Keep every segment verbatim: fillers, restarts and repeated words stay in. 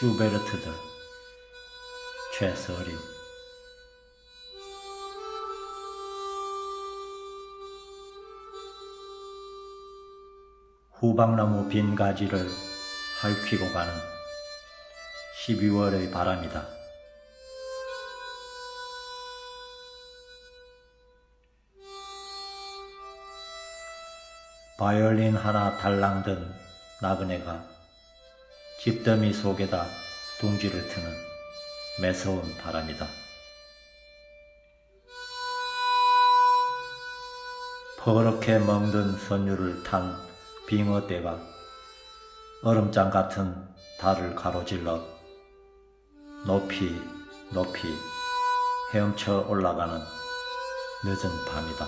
슈베르트들 최서림. 후방나무 빈 가지를 핥히고 가는 십이월의 바람이다. 바이올린 하나 달랑 든 나그네가 집더미 속에다 둥지를 트는 매서운 바람이다. 퍼렇게 멍든 선율을 탄 빙어대가 얼음장 같은 달을 가로질러 높이 높이 헤엄쳐 올라가는 늦은 밤이다.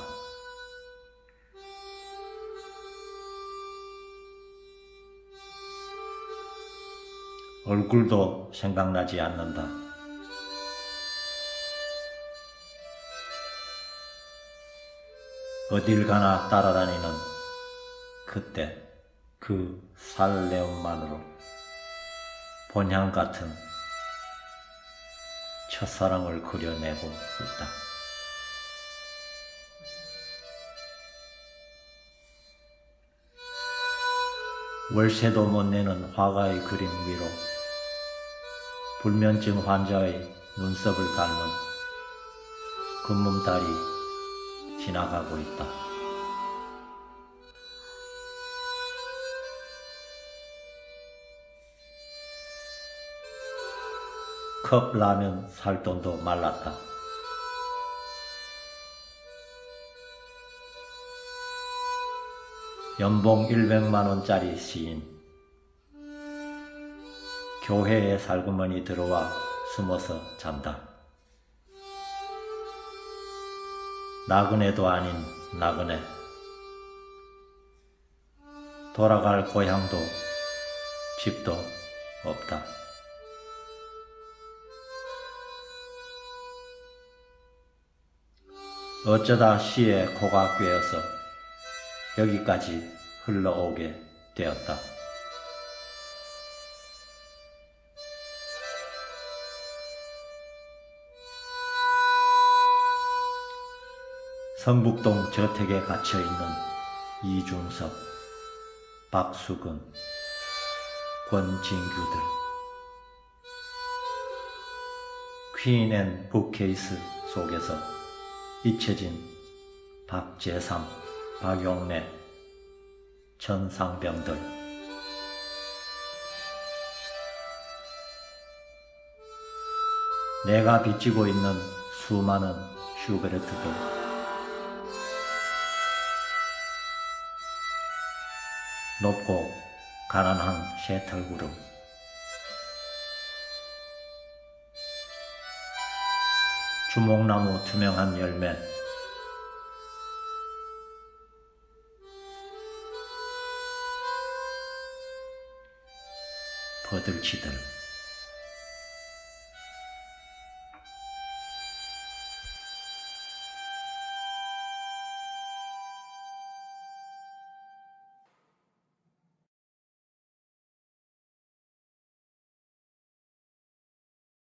얼굴도 생각나지 않는다. 어딜 가나 따라다니는 그때 그 설레움만으로 본향 같은 첫사랑을 그려내고 있다. 월세도 못 내는 화가의 그림 위로 불면증 환자의 눈썹을 닮은 금문달이 지나가고 있다. 컵 라면 살 돈도 말랐다. 연봉 일백만 원짜리 시인. 교회에 살구머니 들어와 숨어서 잔다. 나그네도 아닌 나그네. 돌아갈 고향도 집도 없다. 어쩌다 시에 코가 꿰어서 여기까지 흘러오게 되었다. 성북동 저택에 갇혀있는 이준석, 박수근, 권진규들, 퀸 앤 북케이스 속에서 잊혀진 박재삼, 박용래, 전상병들. 내가 빚지고 있는 수많은 슈베르트들. 높고 가난한 셰털구름. 주목나무 투명한 열매. 버들치들.